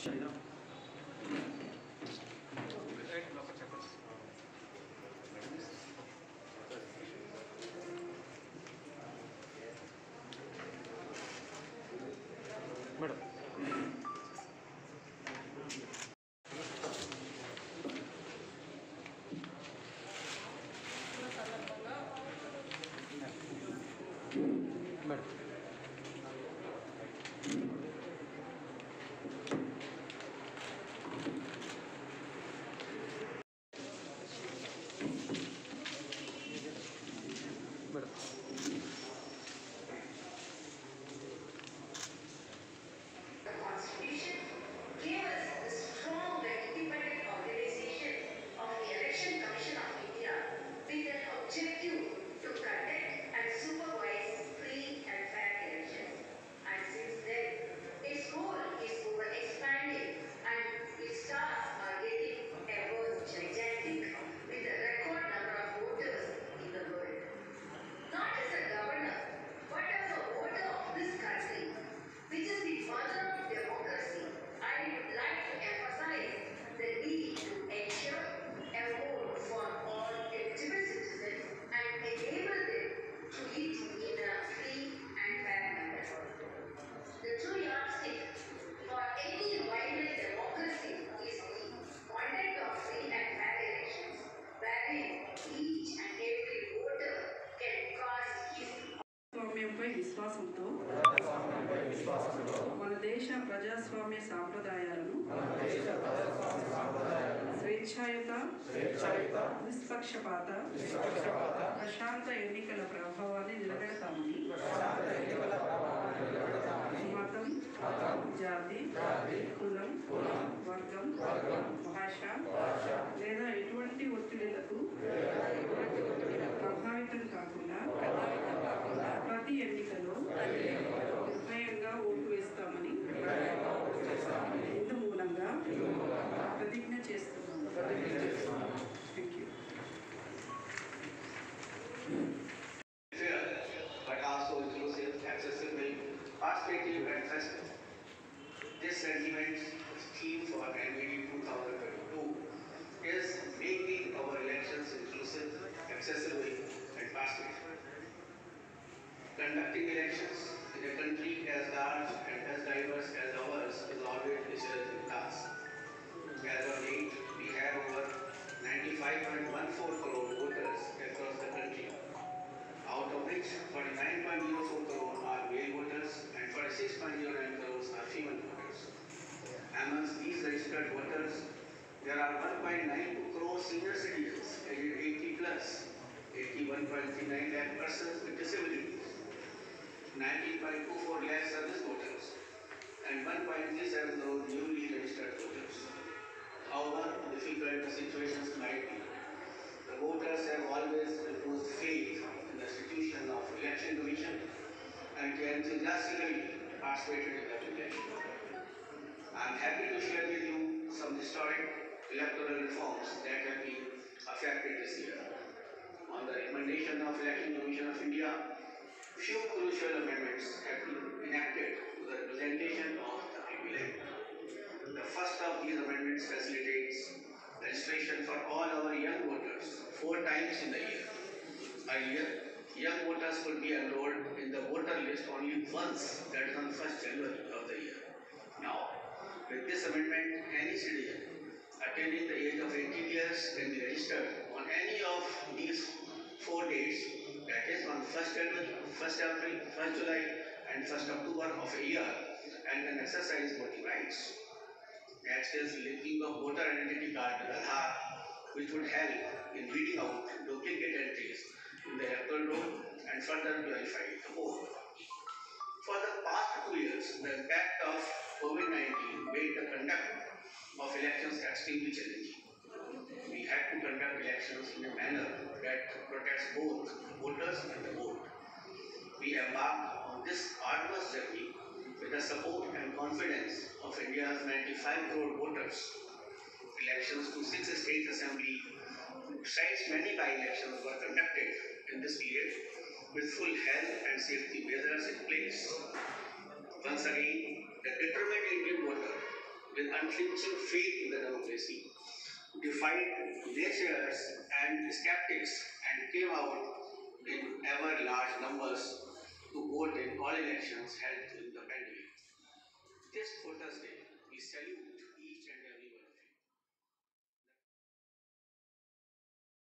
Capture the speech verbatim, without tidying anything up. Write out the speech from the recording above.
Madam madam madam Constitution gave us the strong and independent organization of the Election Commission of India with an objective to conduct and supervise free and fair elections. And since then, its goal is over expanding and its stars are getting ever gigantic with a record number of voters in the world. Not as a governor, but as a voter of this country, which is the mother of democracy, I would like to emphasize the need to ensure a vote for all eligible citizens and enable them to lead in a free and fair manner. The true yardstick for any vibrant democracy is the conduct of free and fair elections, wherein each and every voter can cast his స్వామ్యంపై విశ్వాసంతో మన దేశ ప్రజాస్వామ్య సాంప్రదాయాలను స్వేచ్ఛాయుత నిష్పక్షపాత ప్రశాంత ఎన్నికల ప్రభావాన్ని నిలబెడతామని మతం జాతి కులం వర్గం భాష లేదా ఎటువంటి ఒత్తిడిలకు ప్రభావితం కాకుండా ప్రతి ఎన్నికలో నిర్భయంగా ఓటు వేస్తామని ఇందు మూలంగా ప్రతిజ్ఞ చేస్తున్నాము. Thank you. But also inclusive, accessible, participative and festive. This sentiment theme for N V D twenty twenty-two is making our elections inclusive, accessible and participative. Conducting elections in a country as large and as diverse as ours is always a challenging task. As of date, we have over ninety-five point one four crore voters across the country, out of which forty-nine point zero four crore are male voters and forty-six point zero nine crores are female voters. Amongst these registered voters, there are one point nine two crore senior citizens aged eighty plus, eighty-one point three nine lakh persons with disabilities, nineteen point two four lakh service voters, and one point three seven crore newly registered voters. However difficult the situations might be, the voters have always reposed faith in the institution of election commission and can enthusiastically participated in the election. I am happy to share with you some historic electoral reforms that have been affected this year. On the recommendation of Election Commission of India, few crucial amendments have been enacted to the representation of the people. The first of these amendments facilitates registration for all our young voters four times in the year. Earlier, young voters could be enrolled in the voter list only once, that is on first January of the year. Now, with this amendment, any citizen attaining the age of eighteen years can be registered on any of these four dates, that is on first January, first April, first July and first October of a year, and can exercise voting rights. Next is linking of voter identity card with Aadhaar, which would help in weeding out duplicate entries in the electoral roll and further verify the vote. For the past two years, the impact of COVID nineteen made the conduct of elections extremely challenging. We had to conduct elections in a manner that protects both voters and the vote. We embarked on this arduous journey with the support and confidence of India's ninety-five crore voters. Elections to six state assembly, besides many by-elections, were conducted in this period with full health and safety measures in place. Once again, the determined Indian voter with unflinching faith in the democracy, defied naysayers and skeptics, and came out in ever large numbers to vote in all elections held in the pandemic. This Voters' Day, we salute